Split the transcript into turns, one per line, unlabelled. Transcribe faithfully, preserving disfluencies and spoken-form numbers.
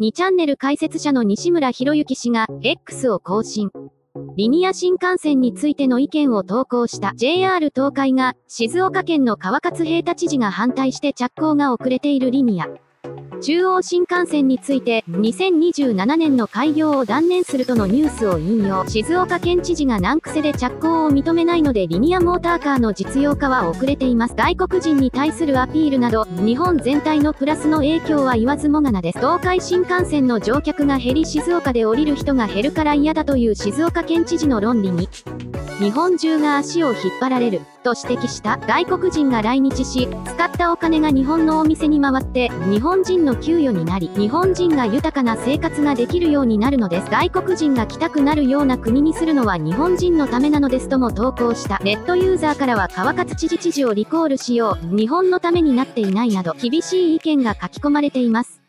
にチャンネル解説者の西村博之氏が X を更新。リニア新幹線についての意見を投稿した ジェイアール 東海が静岡県の川勝平太知事が反対して着工が遅れているリニア中央新幹線についてにせんにじゅうななねんの開業を断念するとのニュースを引用。静岡県知事が難癖で着工を認めないのでリニアモーターカーの実用化は遅れています。外国人に対するアピールなど日本全体のプラスの影響は言わずもがなです。東海新幹線の乗客が減り静岡で降りる人が減るから嫌だという静岡県知事の論理に日本中が足を引っ張られると指摘した。外国人が来日し使ったお金が日本のお店に回って日本人の給与になり日本人が豊かな生活ができるようになるのです。外国人が来たくなるような国にするのは日本人のためなのですとも投稿した。ネットユーザーからは川勝知事知事をリコールしよう、日本のためになっていないなど厳しい意見が書き込まれています。